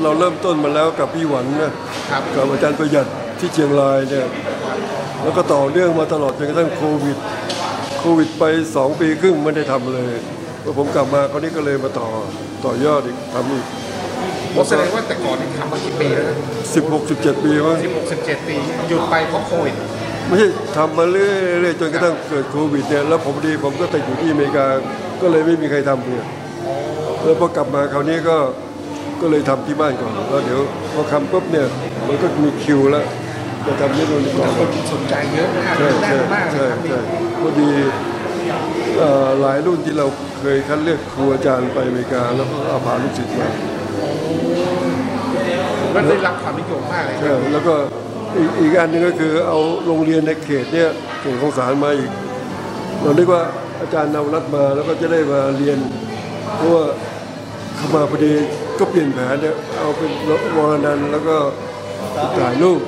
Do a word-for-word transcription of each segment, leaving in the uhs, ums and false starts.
เราเริ่มต้นมาแล้วกับพี่หวันนะกับอาจารย์ประหยัดที่เชียงรายเนี่ยแล้วก็ต่อเนื่องมาตลอดจนกระทั่งโควิดโควิดไปสองปีครึ่งไม่ได้ทำเลยพอผมกลับมาคราวนี้ก็เลยมาต่อต่อยอดอีกทำอีกแสดงว่าแต่ก่อนนี่ทำมากี่ปีแล้วสิบหกสิบเจ็ดปีมั้งสิบหกสิบเจ็ดปีหยุดไปเพราะโควิดไม่ใช่ทำมาเรื่อยๆจนกระทั่งเกิดโควิดเนี่ยแล้วผมดีผมก็ติดอยู่ที่อเมริกาก็เลยไม่มีใครทำเนี่ยแล้วพอกลับมาคราวนี้ก็ก็เลยทำที่บ้านก่อนแล้วเดี๋ยวพอทำปุ๊บเนี่ยมันก็มีคิวแล้วจะทำที่โน่นก่อนคนสนใจเยอะมากใช่ใช่ใช่ใช่พอดีหลายรุ่นที่เราเคยคัดเลือกครูอาจารย์ไปอเมริกาแล้วก็เอาพาลูกศิษย์มามันได้รับความนิยมมากเลยใช่แล้วก็อีกอีกอันนึงก็คือเอาโรงเรียนในเขตเนี่ยเขตของศาลมาอีกเราเรียกว่าอาจารย์นวรัตน์มาแล้วก็จะได้มาเรียนเพราะว่าเข้ามาพอดีก็เปลี่ยนแผนเนี่ยเอาเป็นวรนันท์แล้วก็ถ่ายรูป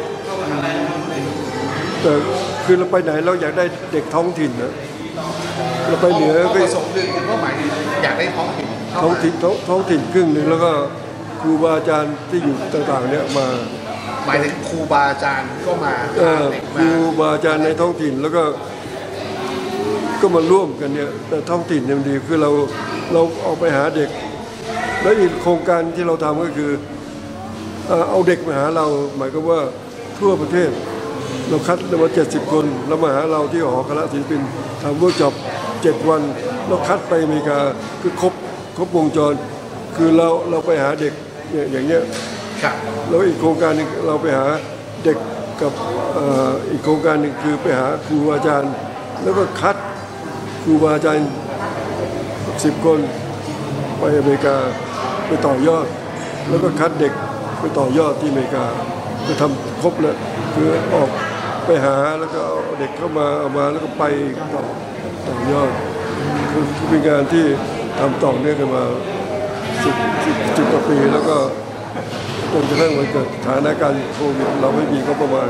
แต่คือเราไปไหนเราอยากได้เด็กท้องถิ่นนะเราไปเหนือก็ประสงค์หนึ่งก็หมายถึงอยากได้ท้องถิ่นท้องถิ่นท้องถิ่นครึ่งหนึ่งแล้วก็ครูบาอาจารย์ที่อยู่ต่างๆเนี่ยมาหมายถึงครูบาอาจารย์ก็มาครูบาอาจารย์ในท้องถิ่นแล้วก็ก็มาร่วมกันเนี่ยแต่ท้องถิ่นเนี่ยดีคือเราเราออกไปหาเด็กแล้วอีกโครงการที่เราทำก็คือเอาเด็กมาหาเราหมายความว่าทั่วประเทศเราคัดมาเจ็ดสิบคนแล้วมาหาเราที่หอคณะศิลปินทำเวิร์กช็อปเจ็ดวันเราคัดไปอเมริกาคือครบครบวงจรคือเราเราไปหาเด็กอย่างเงี้ยแล้วอีกโครงการนึงเราไปหาเด็กกับอีกโครงการหนึ่งคือไปหาครูอาจารย์แล้วก็คัดครูอาจารย์สิบคนไปอเมริกาไปต่อยอดแล้วก็คัดเด็กไปต่อยอดที่อเมริกาจะทำครบแล้วคือออกไปหาแล้วก็เอาเด็กเข้ามาเอามาแล้วก็ไปต่อต่อยอดคือเป็นงานที่ทำต่อเนื่องกันมาสิบสิบกว่าปีแล้วก็จนกระทั่งมันเกิดสถานการณ์โควิดเราไม่มีก็ประมาณ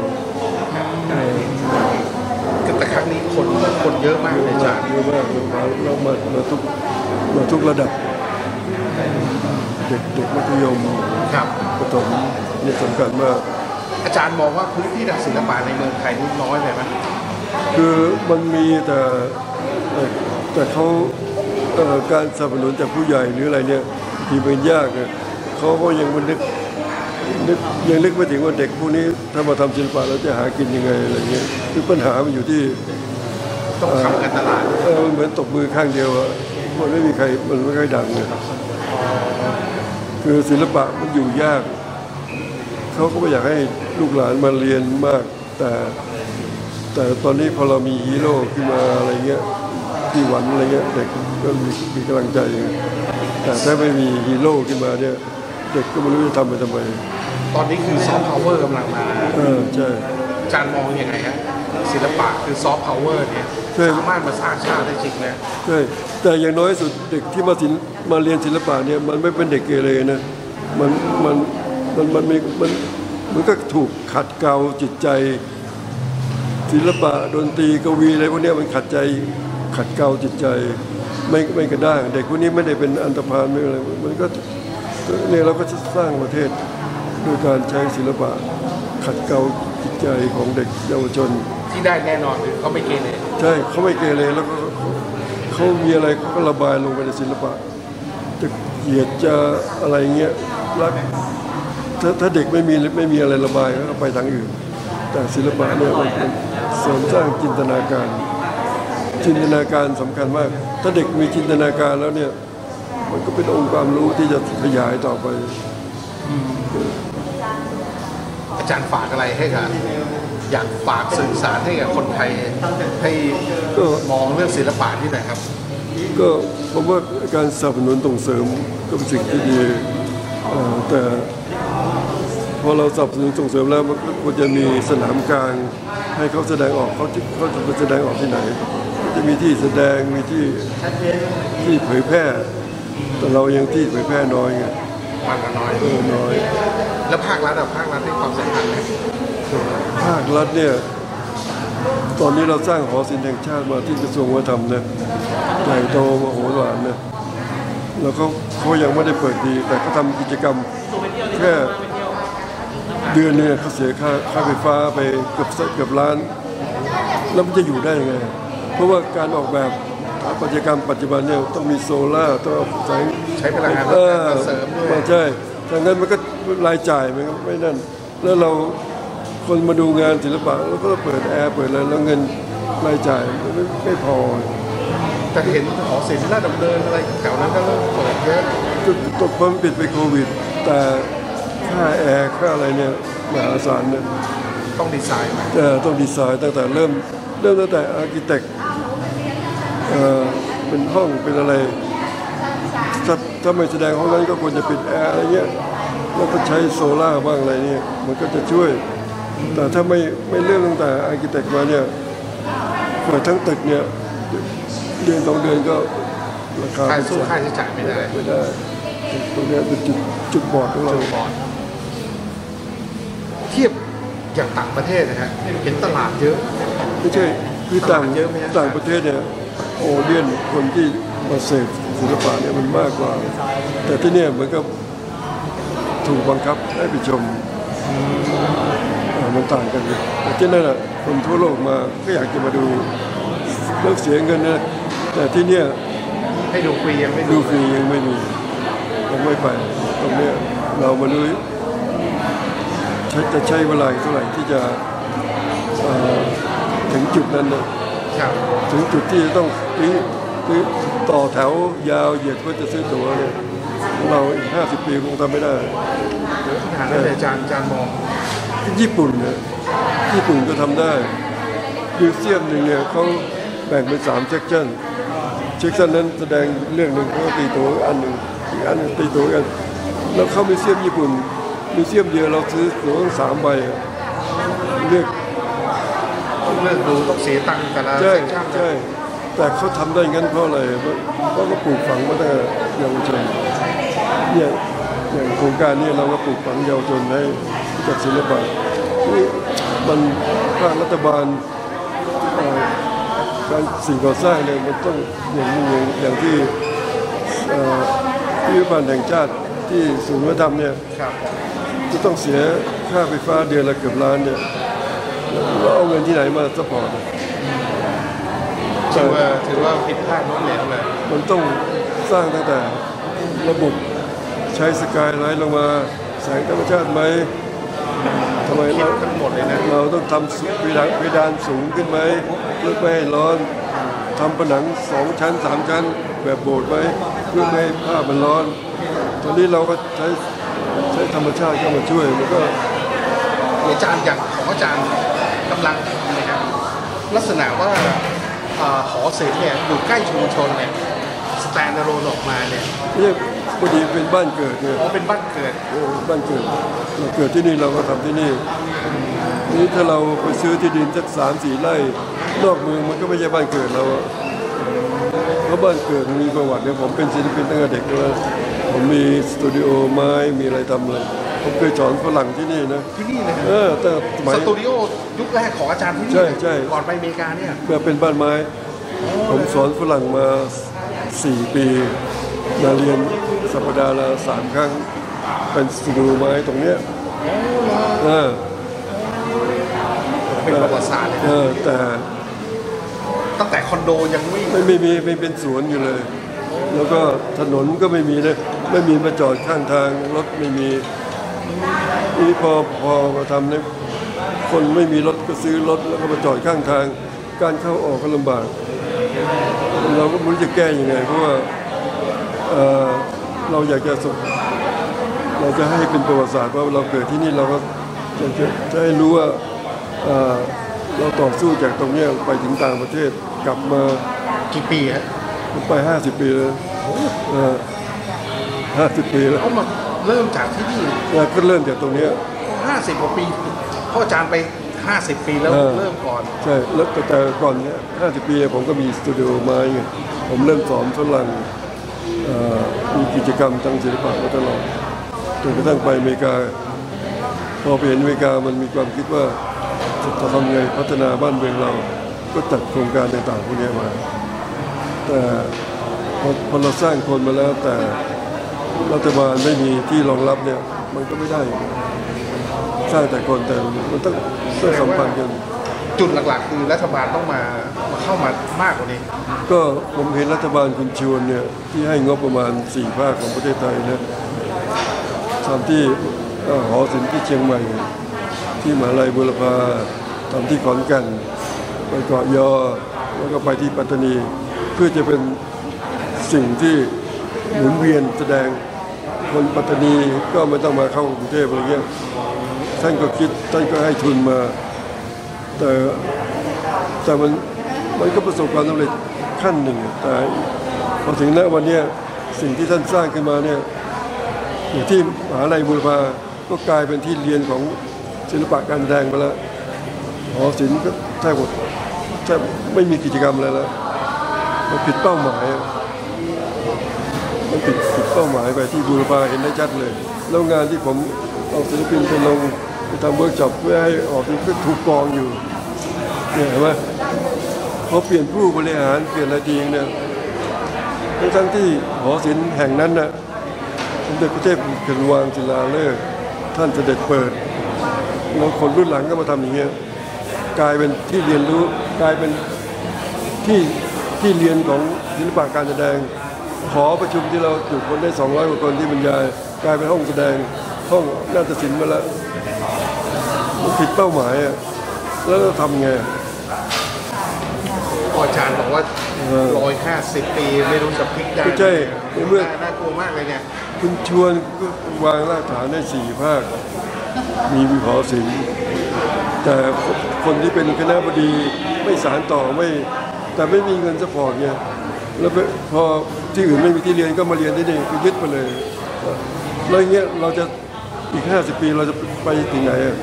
แต่ครั้งนี้คนคนเยอะมากเลยจ้ะเยอะมากเรามามาทุกมาทุกระดับเด็กเด็กมัธยมประถมนี่สำคัญมากอาจารย์มองว่าพื้นที่ด้านศิลปะในเมืองไทยนี่น้อยไปไหมคือมันมีแต่แต่เขาการสนับสนุนจากผู้ใหญ่หรืออะไรเนี่ยที่เป็นยากเนี่ยเขาก็ยังมันนึกนึกยังนึกไม่ถึงว่าเด็กพวกนี้ถ้ามาทำศิลปะแล้วจะหากินยังไงอะไรเงี้ยคือปัญหามันอยู่ที่ต้องทำการตลาดเออเหมือนตบมือข้างเดียวอะมันไม่มีใครมันไม่ค่อยดังเลยคือศิลปะมันอยู่ยากเขาก็ไม่อยากให้ลูกหลานมาเรียนมากแต่แต่ตอนนี้พอเรามีฮีโร่ขึ้นมาอะไรเงี้ยที่หวันอะไรเงี้ยเด็กก็มีมีกำลังใจแต่ถ้าไม่มีฮีโร่ขึ้นมาเนี่ยเด็กก็ไม่รู้จะทำไปทำไมตอนนี้คือซอฟต์พาวเวอร์กำลังมาเออใช่อาจารย์มองยังไงฮะศิลปะคือซอฟต์พาวเวอร์เนี่ยสามารถมาสร้างชาติได้จริงนะใช่แต่อย่างน้อยสุดเด็กที่มาศิลป์มาเรียนศิลปะเนี่ยมันไม่เป็นเด็กเกเรนะมันมันมันมันมีมันมันก็ถูกขัดเกลาจิตใจศิลปะดนตรีกวีอะไรพวกนี้มันขัดใจขัดเกลาจิตใจไม่ไม่กระด้างเด็กพวกนี้ไม่ได้เป็นอันธพาลไม่อะไรมันก็เนี่ยเราก็จะสร้างประเทศด้วยการใช้ศิลปะขัดเกลาจิตใจของเด็กเยาวชนที่ได้แน่นอนคือเขาไม่เกเรใช่เขาไม่เกเรแล้วก็เขามีอะไรเขาก็ระบายลงไปในศิลปะจะเกลียดจะอะไรเงี้ยรักถ้าถ้าเด็กไม่มีไม่มีอะไรระบายก็ไปทางอื่นแต่ศิลปะเนี่ยมันเสริมสร้างจินตนาการจินตนาการสำคัญมากถ้าเด็กมีจินตนาการแล้วเนี่ยมันก็เป็นองค์ความรู้ที่จะขยายต่อไปอาจารย์ฝากอะไรให้กับอยากฝากสื่อสารให้กับคนไทยให้มองเรื่องศิลปะที่ไหนครับก็ผมว่าการสนับสนุนส่งเสริมก็เป็นสิ่งที่ดีแต่พอเราสนับสนุนส่งเสริมแล้วมันควรจะมีสนามกลางให้เขาแสดงออกเขาเขาจะไปแสดงออกที่ไหนจะมีที่แสดงมีที่ที่เผยแพร่แต่เรายังที่เผยแพร่น้อยไงมันก็น้อยเออน้อยแล้วภาครัฐอะภาครัฐให้ความสำคัญไหมภาครัฐเนี่ยตอนนี้เราสร้างหอศิลป์แห่งชาติมาที่กระทรวงวัฒนธรรมนะใหญ่โตมโหฬารนะแล้วเขาเขายังไม่ได้เปิดดีแต่เขาทำกิจกรรมแค่เดือนเนี่ยเขาเสียค่าค่าไฟฟ้าไปเกือบเกือบล้านแล้วมันจะอยู่ได้ยังไงเพราะว่าการออกแบบสถาปัตยกรรมปัจจุบันเนี่ยต้องมีโซล่าร์ต้องแสงใช้พลังงานเออเสริมด้วยใช่ดังนั้นมันก็รายจ่ายมันก็ไม่นั่นแล้วเราคนมาดูงานศิลปะแล้วก็เปิดแอร์เปิดอะไรแล้วเงินรายจ่ายมันไม่ไม่พอแต่เห็นหอศิลป์ราชดำเนินอะไรแถวนั้นก็เริ่มเปิดเยอะจุดตกเพราะมันปิดไปโควิด แต่ค่าแอร์ค่าอะไรเนี่ยมหาศาลเนี่ยต้องดีไซน์ใหม่เอ่อต้องดีไซน์ตั้งแต่เริ่มเริ่มตั้งแต่อาร์คิเต็กเป็นห้องเป็นอะไรถ้าถ้าไม่แสดงห้องนั้นก็ควรจะปิดแอร์อะไรเงี้ยแล้วก็ใช้โซล่าร์บ้างอะไรเนี่ยมันก็จะช่วย แต่ถ้าไม่ไม่เริ่มตั้งแต่อาร์คิเต็กมาเนี่ยเปิดทั้งตึกเนี่ยเดือนสองเดือนก็ราคาค่าสู้ค่าใช้จ่ายไม่ได้ไม่ได้ตรงเนี้ยเป็นจุดจุดบอดของเราบอดเทียบอย่างต่างประเทศนะฮะเห็นตลาดเยอะไม่ใช่คือต่างตลาดเยอะไหมฮะต่างประเทศเนี่ยโอเดียนคนที่มาเสพศิลปะเนี่ยมันมากกว่า แต่ที่เนี่ยเหมือนกับถูกบังคับให้ไปชมอ่ามันต่างกันเลยแต่ที่นั่นอ่ะคนทั่วโลกมาก็อยากจะมาดูแล้วเสียเงินนะแต่ที่เนี่ยให้ดูฟรียังไม่ดูดูฟรียังไม่มียังไม่ไปตรงเนี้ยเรามาดูใช้จะใช้เวลาเท่าไหร่ที่จะเอ่อถึงจุดนั้นนะครับ ถึงจุดที่จะต้องซื้อซื้อต่อแถวยาวเหยียดเพื่อจะซื้อตั๋วเนี่ยเราอีกห้าสิบปีคงทำไม่ได้ทางนั้นอาจารย์อาจารย์มองญี่ปุ่นเนี่ยญี่ปุ่นก็ทำได้มิวเซียมหนึ่งเนี่ยเขาแบ่งเป็นสามเซกชันเซกชันนั้นแสดงเรื่องหนึ่งเขาก็ตีตั๋วอันหนึ่งอีกอันหนึ่งตีตั๋วกันแล้วเข้ามิวเซียมญี่ปุ่นมิวเซียมเดียวเราซื้อตั๋วทั้งสามใบอะเลือกต้องเลือกดูต้องเสียตังค์แต่ละใช่เซกชันใช่แต่เขาทำได้งั้นเพราะอะไรเพราะเพราะเขาปลูกฝังมาตั้งแต่เยาวชนเนี่ยอย่างโครงการนี้เราก็ปลูกฝังเยาวชนให้รู้จักศิลปะนี่มันภาครัฐบาลเอ่อการสิ่งก่อสร้างเนี่ยมันต้องอย่างนี้อย่างอย่างที่เอ่อพิพิธภัณฑ์แห่งชาติที่ศูนย์วัฒนธรรมเนี่ยครับจะต้องเสียค่าไฟฟ้าเดือนละเกือบล้านเนี่ยเราเอาเงินที่ไหนมาซัพพอร์ตถือว่าถือว่าผิดพลาดล้มเหลวเลยมันต้องสร้างตั้งแต่ระบบใช้สกายไลท์ลงมาแสงธรรมชาติไหมทำไมคิดเราทั้งหมดเลยนะเราต้องทำเพดานเพดานสูงขึ้นไหมเพื่อไม่ให้ร้อนทำผนังสองชั้นสามชั้นแบบโบสถ์ไหมเพื่อไม่ให้ผ้ามันร้อน ตอนนี้เราก็ใช้ใช้ธรรมชาติเข้ามาช่วยมันก็อาจารย์อย่างของอาจารย์กำลังทำนะครับลักษณะว่าเอ่อหอศิลป์เนี่ยอยู่ใกล้ชุมชนเนี่ยสแตนด์อะโลนออกมาเนี่ยเนี่ยพอดีเป็นบ้านเกิดเนี่ยอ๋อเป็นบ้านเกิดเออบ้านเกิดเราเกิดที่นี่เราก็ทำที่นี่นี่ถ้าเราไปซื้อที่ดินสักสามสี่ไร่นอกเมืองมันก็ไม่ใช่บ้านเกิดเราอะเพราะบ้านเกิดมีประวัติเนี่ยผมเป็นศิลปินตั้งแต่เด็กแล้วผมมีสตูดิโอไม้มีอะไรทำเลยผมเคยสอนฝรั่งที่นี่นะที่นี่เลยเออแต่สมัยสตูดิโอยุคแรกของอาจารย์ที่นี่ใช่ใช่ก่อนไปอเมริกาเนี่ยเมื่อเป็นบ้านไม้ ผมสอนฝรั่งมาสี่ปีมาเรียนสัปดาห์ละสามครั้งเป็นสตูดิโอไม้ตรงเนี้ยเออเป็นประวัติศาสตร์เลยเอนะอแต่ตั้งแต่คอนโดยังไม่ไม่ไม่มีไม่เป็นสวนอยู่เลย แล้วก็ถนนก็ไม่มีนะไม่มีมาจอดข้างทางรถไม่มีนี่พอพอมาทำเนี่ยคนไม่มีรถก็ซื้อรถแล้วก็มาจอดข้างทาง การเข้าออกก็ลำบาก เราก็ไม่รู้จะแก้ยังไง เพราะว่าเอ่อเราอยากจะสุขเราจะให้เป็นประวัติศาสตร์ว่าเราเกิดที่นี่เราก็อยากจะจะให้รู้ว่าเอ่อเราต่อสู้จากตรงเนี้ยไปถึงต่างประเทศกลับมากี่ปีฮะไปห้าสิบปีแล้วห้าสิบปีแล้วเขามาเริ่มจากที่นี่แล้วก็เริ่มจากตรงเนี้ยห้าสิบกว่าปีเพราะอาจารย์ไปห้าสิบปีแล้วเออเริ่มก่อนใช่แล้วแต่แต่ก่อนเนี้ยห้าสิบปีผมก็มีสตูดิโอไม้ไงผมเริ่มสอนฝรั่งเอ่อมีกิจกรรมทางศิลปะมาตลอดจนกระทั่งไปอเมริกา พอไปเห็นอเมริกามันมีความคิดว่าจะทำไงพัฒนาบ้านเมืองเราก็จัดโครงการต่างๆพวกนี้มา แต่พอพอเราสร้างคนมาแล้วแต่รัฐบาลไม่มีที่รองรับเนี่ยมันก็ไม่ได้สร้างแต่คนแต่มันต้องต้องสัมพันธ์กันจุดหลักๆคือรัฐบาลต้องมามาเข้ามามากกว่านี้ก็ผมเห็นรัฐบาลคุณชวนเนี่ยที่ให้งบประมาณสี่ภาคของประเทศไทยนะทำที่หอศิลป์ที่เชียงใหม่ที่มหาลัยบุรพาทำที่ขอนแก่นไปเกาะยอแล้วก็ไปที่ปัตตานีเพื่อจะเป็นสิ่งที่หมุนเวียนแสดงคนปัตตานีก็ไม่ต้องมาเข้ากรุงเทพอะไรเงี้ยท่านก็คิดท่านก็ให้ทุนมาแต่แต่มันมันก็ประสบความสำเร็จขั้นหนึ่งแต่พอถึงณวันนี้สิ่งที่ท่านสร้างขึ้นมาเนี่ยอย่างที่มหาลัยบุรพาก็กลายเป็นที่เรียนของศิลปะการแสดงไปแล้วหอศิลป์ก็แทบหมดแทบไม่มีกิจกรรมอะไรแล้วมันผิดเป้าหมายมันผิดผิดเป้าหมายไปที่บุรพาเห็นได้ชัดเลยแล้วงานที่ผมเอาศิลปินไปลงไปทำเวิร์กช็อปเพื่อให้ออกเป็นเพื่อถูกกองอยู่เนี่ยเห็นไหมพอเปลี่ยนผู้บริหารเปลี่ยนอะไรทีเนี่ยทั้งที่หอศิลป์แห่งนั้นน่ะสมเด็จพระเทพกรุณวางศิลาฤกษ์ท่านเสด็จเปิดแล้วคนรุ่นหลังก็มาทำอย่างเงี้ยกลายเป็นที่เรียนรู้กลายเป็นที่ที่เรียนของศิลปะการแสดงหอประชุมที่เราจุคนได้สองร้อยกว่าคนที่บรรยายกลายเป็นห้องแสดงห้องนาฏศิลป์มาแล้วมันผิดเป้าหมายอ่ะแล้วเราทำไงอาจารย์บอกว่าร้อยห้าสิบปีไม่รู้จะพลิกได้ไม่ใช่ในเมื่อน่ากลัวมากเลยเนี่ยคุณชวนก็วางรากฐานได้สี่ภาคมีวิหอศิลป์แต่คนที่เป็นคณบดีไม่สานต่อไม่แต่ไม่มีเงินซัพพอร์ตไงแล้วพอที่อื่นไม่มีที่เรียนก็มาเรียนที่นี่ก็ยึดไปเลยแล้วอย่างเงี้ยเราจะอีกห้าสิบปีเราจะไปถึงไหนอ่ะ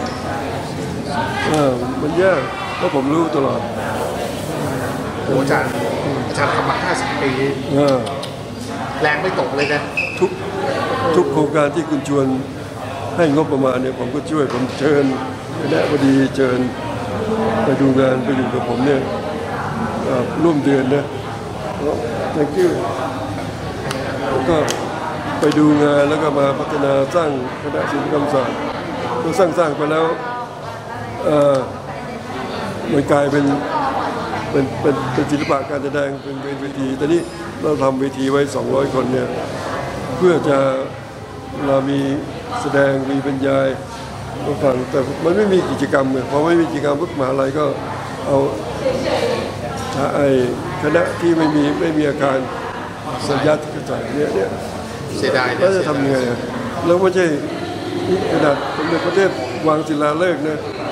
มันยากเพราะผมรู้ตลอดอาจารย์อาจารย์ทำมาห้าสิบปีแรงไม่ตกเลยนะทุกทุกโครงการที่คุณชวนให้งบประมาณเนี่ยผมก็ช่วยผมเชิญคณะบดีเชิญไปดูงานไปอยู่กับผมเนี่ยร่วมเดือนนะthank you ก็ไปดูงานแล้วก็มาพัฒนาสร้างคณะศิลปกรรมศาสตร์ก็สร้างสร้างไปแล้วมันกลายเป็นเป็นเป็นเป็นศิลปะการแสดงเป็นเวทีแต่นี้เราทำเวทีไว้สองร้อยคนเนี่ยเพื่อจะเรามีแสดงมีบรรยายมาฟังแต่มันไม่มีกิจกรรมเลยพอไม่มีกิจกรรมพุทธมหาลัยก็เอาไอ้คณะที่ไม่มีไม่มีอาการสัญญาที่กระจายเนี่ยเนี่ยเสียดายแล้วจะทำยังไงแล้วไม่ใช่ขนาดสมเด็จพระเทพวางศิลาฤกษ์นะ